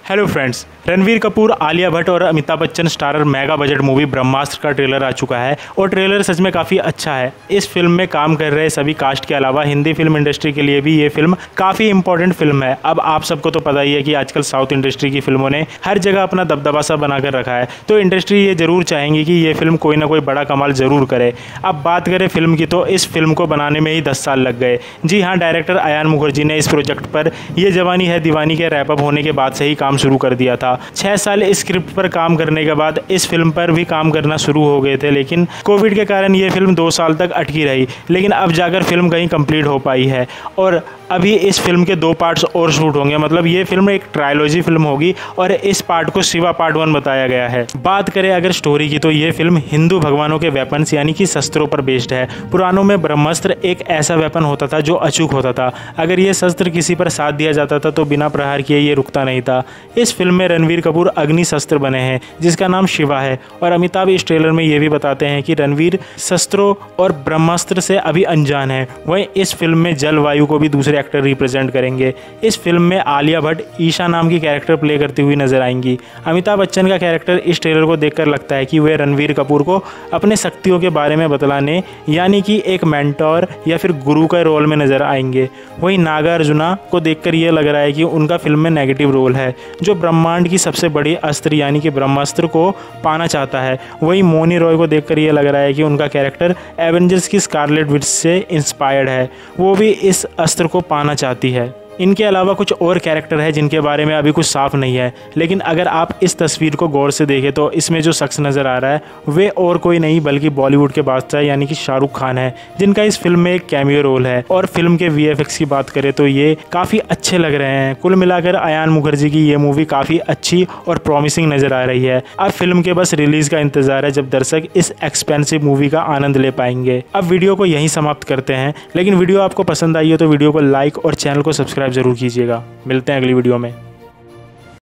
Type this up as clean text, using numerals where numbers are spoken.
Hello friends, Ranveer Kapoor, Alia Bhatt और Amitabh Bachchan starrer mega budget movie Brahmastra का trailer आ चुका है और ट्रेलर सच में काफ़ी अच्छा है। इस फिल्म में काम कर रहे सभी कास्ट के अलावा हिंदी फिल्म इंडस्ट्री के लिए भी ये फिल्म काफ़ी इंपॉर्टेंट फिल्म है। अब आप सबको तो पता ही है कि आजकल साउथ इंडस्ट्री की फिल्मों ने हर जगह अपना दबदबा सा बनाकर रखा है, तो इंडस्ट्री ये जरूर चाहेंगी कि ये फिल्म कोई ना कोई बड़ा कमाल ज़रूर करे। अब बात करें फिल्म की, तो इस फिल्म को बनाने में ही 10 साल लग गए। जी हाँ, डायरेक्टर अयान मुखर्जी ने इस प्रोजेक्ट पर ये जवानी है दीवानी के रैपअप होने के बाद से ही काम शुरू कर दिया था। 6 साल इस स्क्रिप्ट पर काम करने के बाद इस फिल्म पर भी काम करना शुरू हो गए थे, लेकिन कोविड के कारण ये फिल्म 2 साल तक अटकी रही। लेकिन अब जाकर फिल्म कहीं कंप्लीट हो पाई है और अभी इस फिल्म के 2 पार्ट्स और शूट होंगे। मतलब ये फिल्म एक ट्रायलॉजी फिल्म होगी और इस पार्ट को शिवा पार्ट 1 बताया गया है। बात करें अगर स्टोरी की, तो ये फिल्म हिंदू भगवानों के वेपन्स यानी कि शस्त्रों पर बेस्ड है। पुराणों में ब्रह्मास्त्र एक ऐसा वेपन होता था जो अचूक होता था। अगर ये शस्त्र किसी पर साथ दिया जाता था तो बिना प्रहार किए ये रुकता नहीं था। इस फिल्म में रणवीर कपूर अग्नि शस्त्र बने हैं जिसका नाम शिवा है और अमिताभ इस ट्रेलर में ये भी बताते हैं कि रणवीर शस्त्रों और ब्रह्मास्त्र से अभी अनजान है। वहीं इस फिल्म में जलवायु को भी दूसरे एक्टर रिप्रेजेंट करेंगे। इस फिल्म में आलिया भट्ट ईशा नाम की कैरेक्टर प्ले करती हुई नजर आएंगी। अमिताभ बच्चन का कैरेक्टर इस ट्रेलर को देखकर लगता है कि वे रणवीर कपूर को अपने शक्तियों के बारे में बतलाने यानी कि एक मेंटोर या फिर गुरु के रोल में नजर आएंगे। वहीं नागार्जुना को देखकर यह लग रहा है कि उनका फिल्म में नेगेटिव रोल है, जो ब्रह्मांड की सबसे बड़ी अस्त्र यानी कि ब्रह्मास्त्र को पाना चाहता है। वहीं मोनी रॉय को देखकर यह लग रहा है कि उनका कैरेक्टर एवेंजर्स की स्कारलेट विच से इंस्पायर्ड है, वो भी इस अस्त्र को पाना चाहती है। इनके अलावा कुछ और कैरेक्टर है जिनके बारे में अभी कुछ साफ नहीं है, लेकिन अगर आप इस तस्वीर को गौर से देखें तो इसमें जो शख्स नज़र आ रहा है वे और कोई नहीं बल्कि बॉलीवुड के बादशाह यानी कि शाहरुख खान है, जिनका इस फिल्म में एक कैमियो रोल है। और फिल्म के VFX की बात करें तो ये काफ़ी अच्छे लग रहे हैं। कुल मिलाकर अयान मुखर्जी की ये मूवी काफ़ी अच्छी और प्रॉमिसिंग नज़र आ रही है। अब फिल्म के बस रिलीज़ का इंतज़ार है जब दर्शक इस एक्सपेंसिव मूवी का आनंद ले पाएंगे। अब वीडियो को यहीं समाप्त करते हैं, लेकिन वीडियो आपको पसंद आई हो तो वीडियो को लाइक और चैनल को सब्सक्राइब जरूर कीजिएगा। मिलते हैं अगली वीडियो में।